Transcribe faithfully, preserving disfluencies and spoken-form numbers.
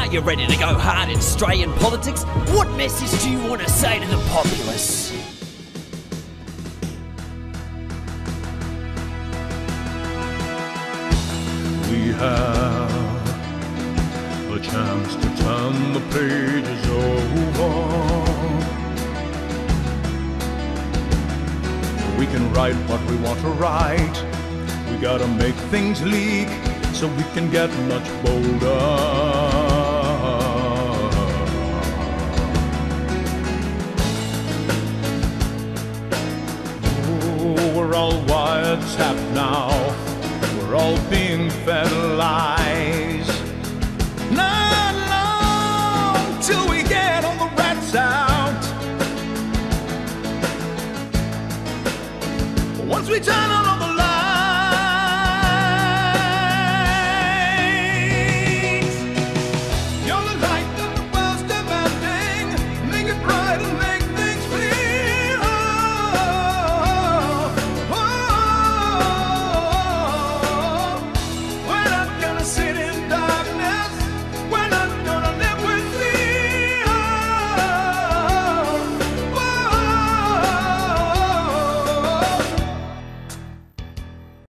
you ready to go hard in Australian politics? What message do you want to say to the populace? We have a chance to turn the pages over. We can write what we want to write. We gotta make things leak so we can get much bolder. Oh, we're all wiretapped now. We're all being fed lies. Not long till we get all the rats out. Once we turn on